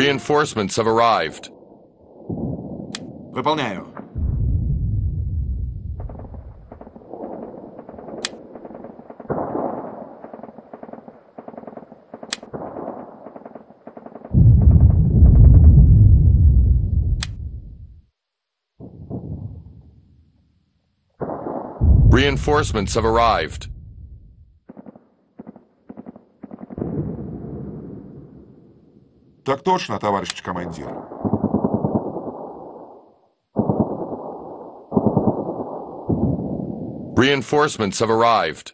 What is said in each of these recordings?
Reinforcements have arrived. Выполняю. Reinforcements have arrived. Так точно, товарищ командир. Reinforcements have arrived.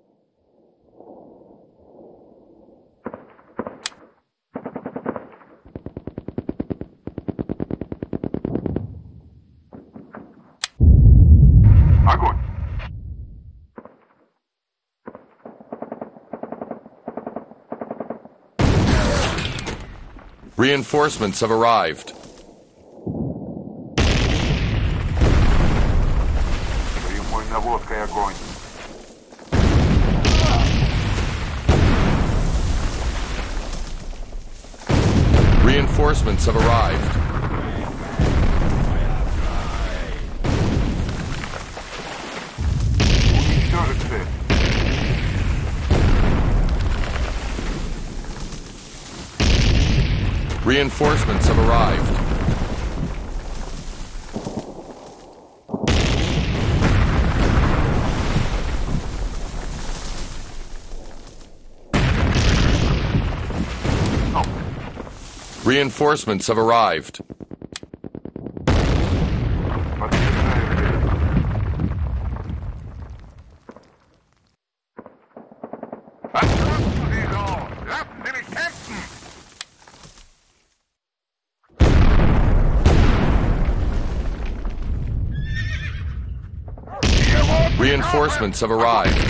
Огонь! Reinforcements have arrived. Прямой наводкой огонь. Reinforcements have arrived. Уничтожить цель. Reinforcements have arrived. Reinforcements have arrived. Reinforcements have arrived.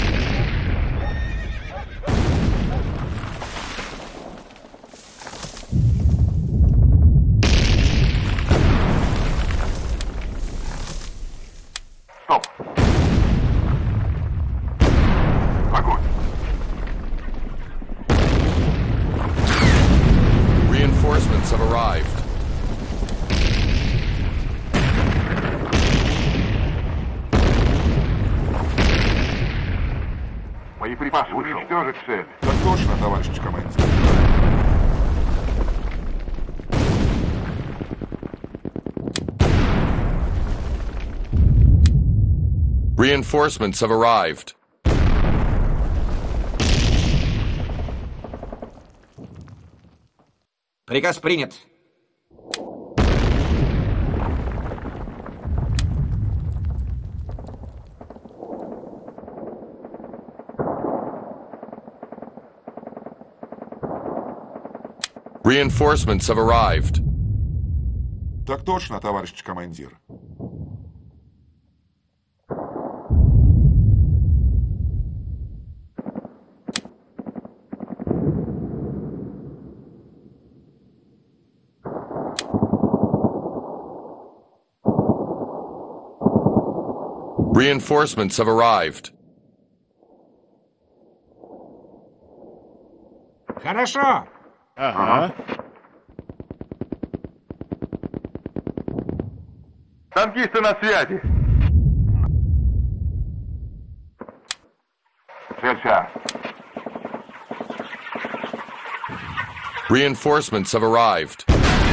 Стоп! Огонь! Reinforcements have arrived. Боеприпасы уничтожить цель. Так точно, товарищ командир. Reinforcements have arrived. Приказ принят. Reinforcements have arrived. Так точно, товарищ командир. Reinforcements have arrived. Хорошо. Ага. Танкисты на связи. Цель сейчас. Reinforcements have arrived.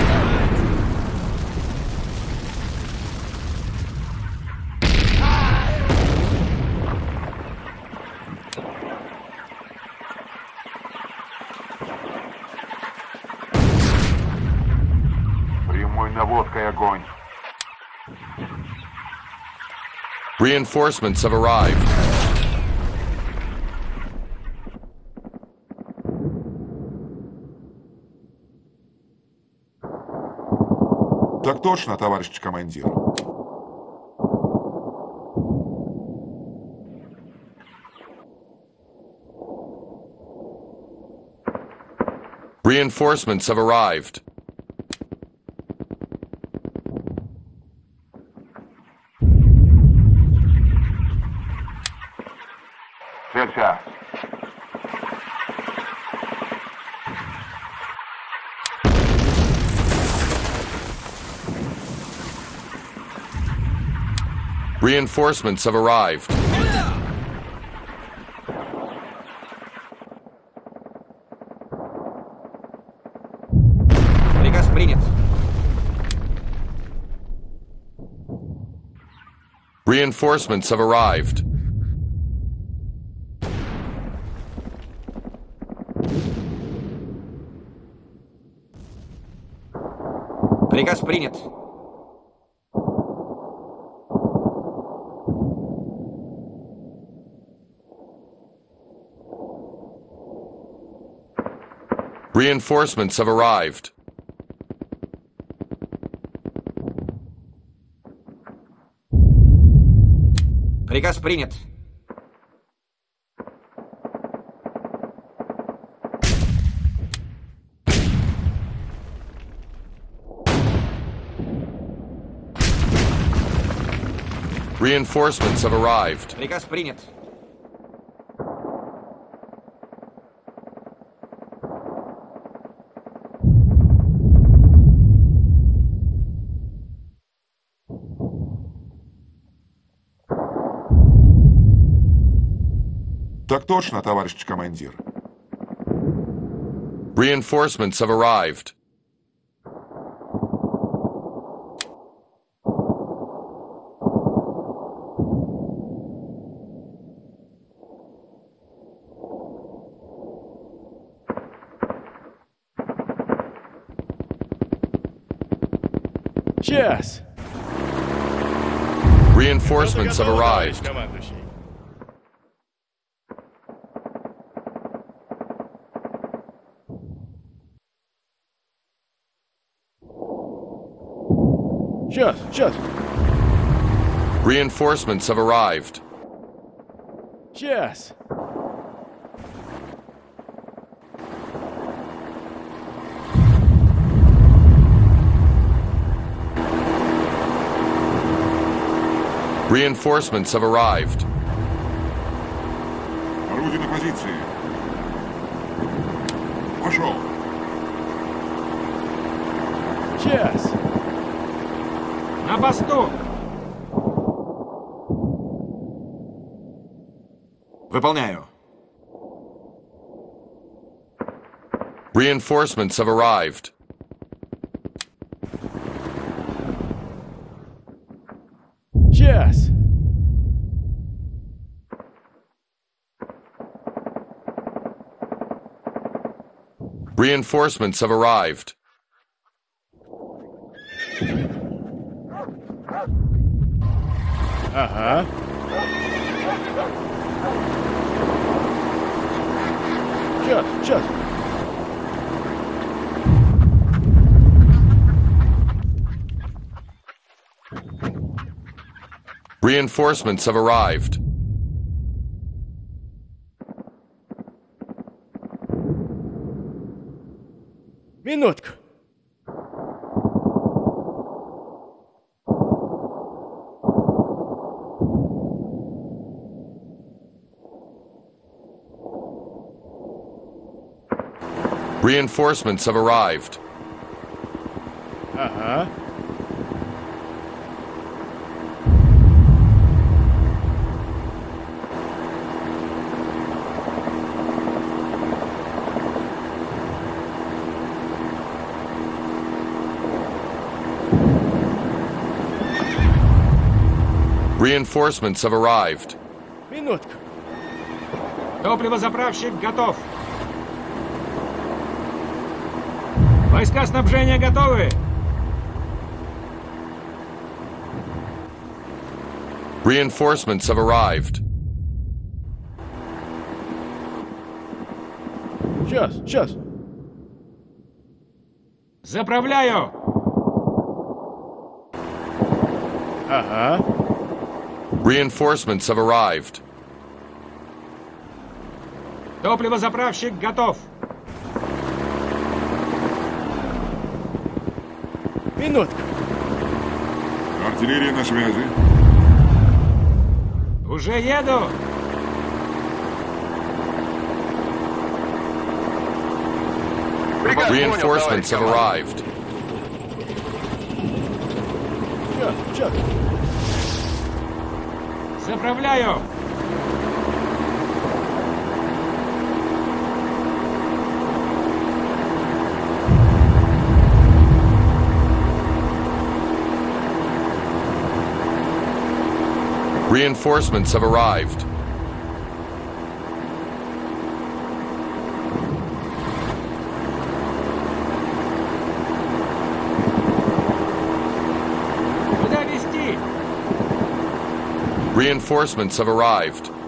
Прямой наводкой огонь. Reinforcements have arrived. Так точно, товарищ командир. Reinforcements have arrived. Цель сейчас. Reinforcements have arrived. Приказ принят. Reinforcements have arrived. Приказ принят. Reinforcements have arrived. Приказ принят. Reinforcements have arrived. Приказ принят. Так точно, товарищ командир. Reinforcements have arrived. Сейчас. Reinforcements have arrived. Командующий. Сейчас. Reinforcements have arrived. Сейчас. Reinforcements have arrived. Орудие на позиции. Пошел. Сейчас. На посту. Выполняю. Reinforcements have arrived. Сейчас. Reinforcements have arrived. Ага. Сейчас. Reinforcements have arrived. Минутку. Reinforcements have arrived. Ага. Reinforcements have arrived. Минутку. Топливозаправщик готов. Войска снабжения готовы. Reinforcements have arrived. Сейчас. Заправляю. Ага. Reinforcements have arrived. Топливозаправщик готов. Минутку. Артиллерия на связи. Уже еду. Reinforcements have arrived. Сейчас. Заправляю! Reinforcements have arrived. Куда везти? Reinforcements have arrived.